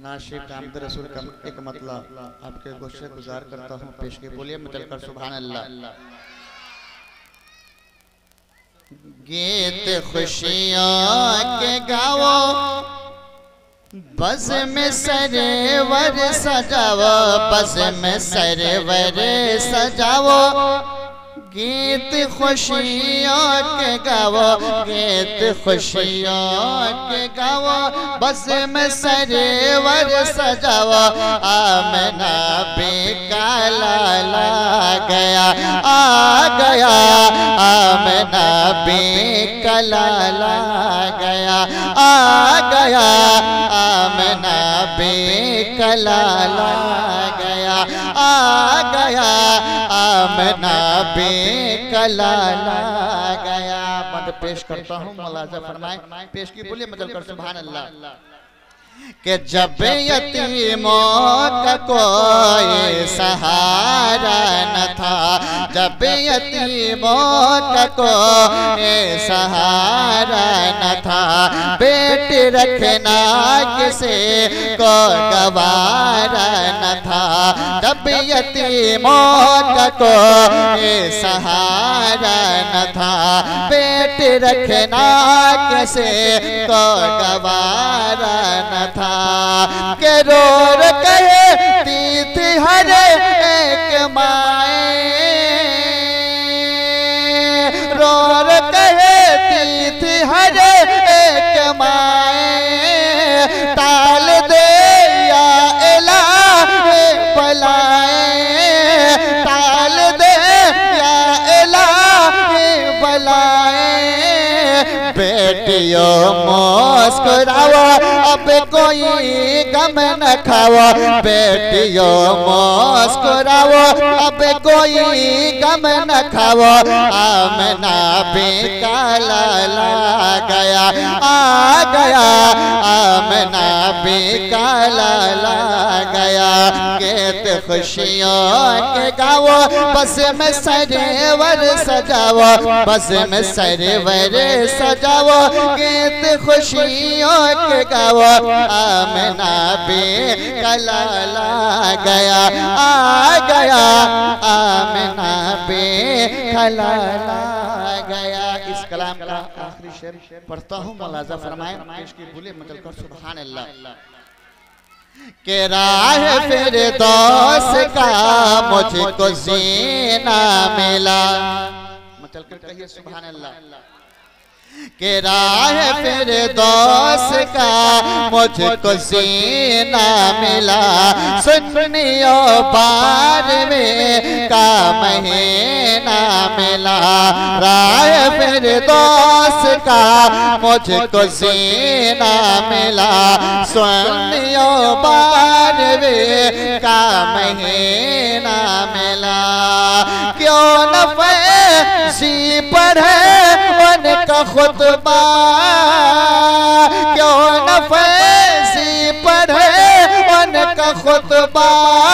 नाशिक आमद रसूल का एक मतलब आपके गुस्से गुजार करता हूँ, पेश के बोलिए मिलकर सुभान अल्लाह। गीत खुशियों के गाओ, बस में सरवर सजाओ, बस में सरवर सजाओ, गीत खुशियों के गाओ, गीत खुशियों के गाओ, बस में सरवर सजाओ। आमना बेका लाला गया, आ गया, आमना बेका लाला गया, आ गया, आमना बेका लाला गया, आ गया, आमना बेका लाला गया। मद पेश करता हूँ, मुलाजा फरमाए, पेश की बोलिए मतलब कर सुभान अल्लाह। कि जब यतीमों का कोई सहारा न था, जब यतीमों का कोई सहारा न था, बेटी रखना किसे को गवारा न था, जब यतीमों का कोई सहारा न था, बेटी रखना किसे को गवारा न था। के रोर कहती थी हर एक माए, रोर कहती थी हर एक माए, टाल दे या इलाही बलाए, टाल दे या इलाही बलाए। बेटियों मुस्कुराओ, अब कोई गम न खाओ, बेटियों मुस्कुराओ, अब कोई गम न खाओ। आमना बेका लाला गया, आ गया, आमना बेका लाला गया। गीत खुशियों के गाओ, बस में सरवर सजाओ, बस में सरवर सजाओ, गीत खुशियों के गाओ। आमना बेका लाला गया, आ गया, आमना बेका लाला गया। इस कलाम का आखिरी शेर पढ़ता हूँ, मुलाजा फरमाए, इसकी बोले मतलब कर सुभान अल्लाह। के राह फिरदौस का मुझको जीना मिला, मतलब कर कहिए सुभान अल्लाह। के राह फिरदौस का मुझको सीना मिला, सुन्नियों बार में का महीना मिला। राह फिरदौस का मुझको सीना मिला, सुन्नियों बार में का महीना मिला। क्यों न फैज़ी पढ़े उनका खुतबा, क्यों न फैज़ी पढ़े उनका खुतबा,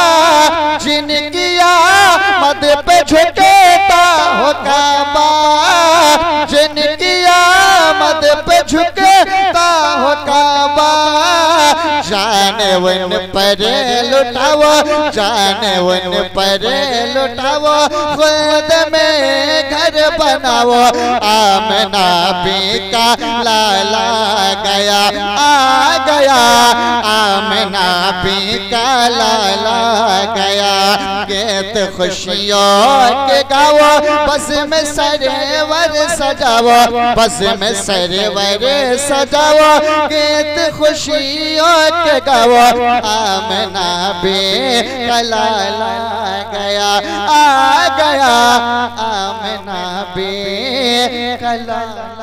जिनकी आमद पे झुकेता हो काबा, जिनकी आमद पे झुकेता हो काबा। जान उन पर लुटाओ, जान उन पर लुटाओ, खुद में घर बनाओ। आमना बेका लाला गया, आ गया, आमना बेका लाला गया। गीत खुशियों के गाओ, बस में सरवर सजाओ, बस में सरवर सजाओ, गीत खुशियों के गाओ। आमना बेका लाला गया, आ गया, आमना बेका लाला